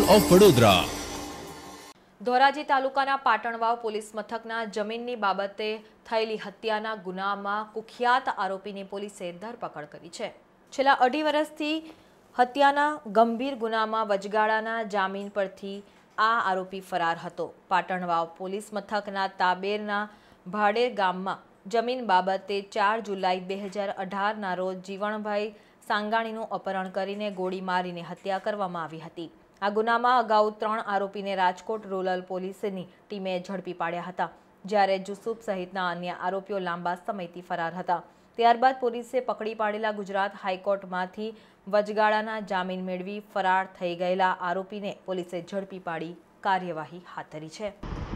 Of Vadodara. Dhoraji તાલુકાના Patanvav police મથકના જમીનની બાબતે થયેલી હત્યાના ગુનામાં કુખ્યાત આરોપીની પોલીસે ધરપકડ કરી છે। છેલ્લા 2.5 વર્ષથી હત્યાના ગંભીર ગુનામાં વચગાળાના જામીન પરથી આ આરોપી ફરાર હતો। પાટણવાવ પોલીસ મથકના તાબેરના ભાડેર ગામમાં જમીન બાબતે 4 જુલાઈ 2018ના રોજ જીવણભાઈ સાંગાણીનું અપહરણ કરીને ગોળી મારીને હત્યા કરવામાં આવી હતી। આ ગુનામાં અગાઉ 3 આરોપીને રાજકોટ રૂરલ પોલીસની ટીમે ઝડપી પાડ્યા હતા, જ્યારે જુસુફ સહિતના અન્ય આરોપીઓ લાંબા સમયથી ફરાર હતા। ત્યારબાદ પોલીસે પકડી પાડેલા ગુજરાત હાઈકોર્ટમાંથી વચગાળાના જામીન મેળવી ફરાર થઈ ગયેલા આરોપીને પોલીસે ઝડપી પાડી કાર્યવાહી હાથ ધરી છે।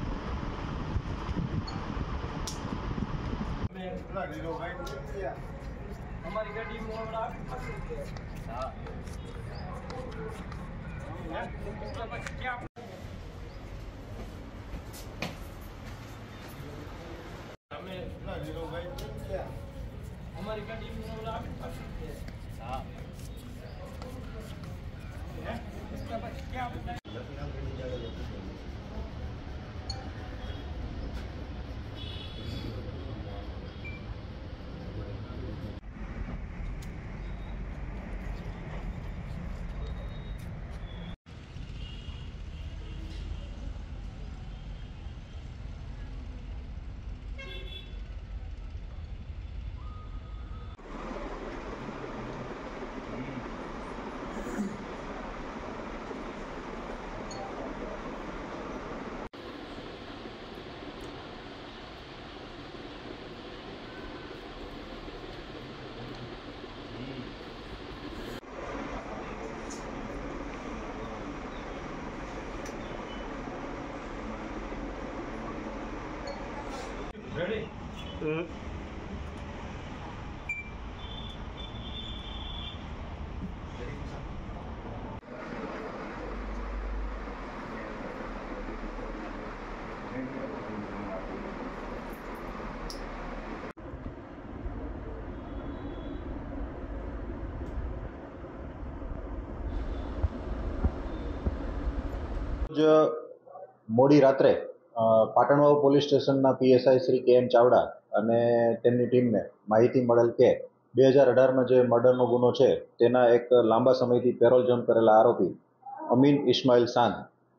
મોડી રાત્રે પાટણવાવ પોલીસ સ્ટેશનના પીએસઆઈ શ્રી કે.એમ. ચાવડા અને તેમની ટીમને માહિતી મળેલ કે 2018માં જે મર્ડરનો ગુનો છે તેના એક લાંબા સમયથી પેરોલ જમ્પ કરેલા આરોપી અમીન ઇસ્માઇલ સાંદ,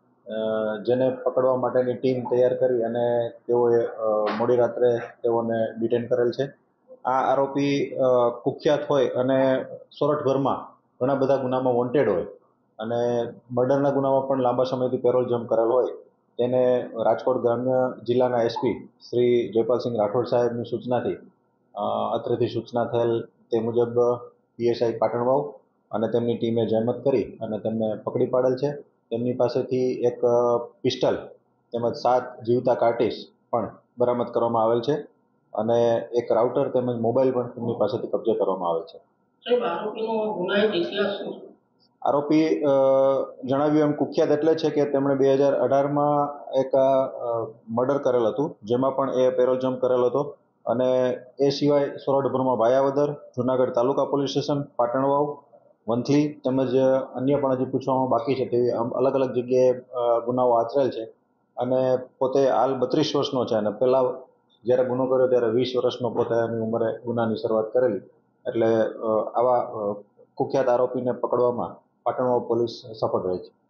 જેને પકડવા માટેની ટીમ તૈયાર કરી અને તેઓએ મોડી રાત્રે તેઓને ડિટેન કરેલ છે। આ આરોપી કુખ્યાત હોય અને સોરઠભરમાં ઘણા બધા ગુનામાં વોન્ટેડ હોય અને મર્ડરના ગુનામાં પણ લાંબા સમયથી પેરોલ જમ્પ કરેલ હોય, તેને રાજકોટ ગ્રામ્ય જિલ્લાના એસપી શ્રી જયપાલસિંહ રાઠોડ સાહેબની સૂચનાથી અત્રેથી સૂચના થયેલ તે મુજબ પીએસઆઈ પાટણવાવ અને તેમની ટીમે જહેમત કરી અને તેમને પકડી પાડેલ છે। તેમની પાસેથી એક પિસ્ટલ તેમજ 7 જીવતા કાર્ટીસ પણ બરામદ કરવામાં આવેલ છે અને એક રાઉટર તેમજ મોબાઈલ પણ તેમની પાસેથી કબજે કરવામાં આવેલ છે। આરોપી જણાવ્યું એમ કુખ્યાત એટલે છે કે તેમણે 2018માં એક મર્ડર કરેલ હતું, જેમાં પણ એ પેરોલ જમ્પ કરેલ હતો અને એ સિવાય સોરઠભરમાં ભાયાવદર, જૂનાગઢ તાલુકા પોલીસ સ્ટેશન, પાટણવાવ, વંથલી તેમજ અન્ય પણ હજી પૂછવામાં બાકી છે તેવી અલગ અલગ જગ્યાએ ગુનાઓ આચરેલ છે અને પોતે હાલ 32 વર્ષનો છે અને પહેલાં જ્યારે ગુનો કર્યો ત્યારે 20 વર્ષનો પોતાની ઉંમરે ગુનાની શરૂઆત કરેલી, એટલે આવા કુખ્યાત આરોપીને પકડવામાં પાટણવાવ પોલીસ સફળ રહી છે।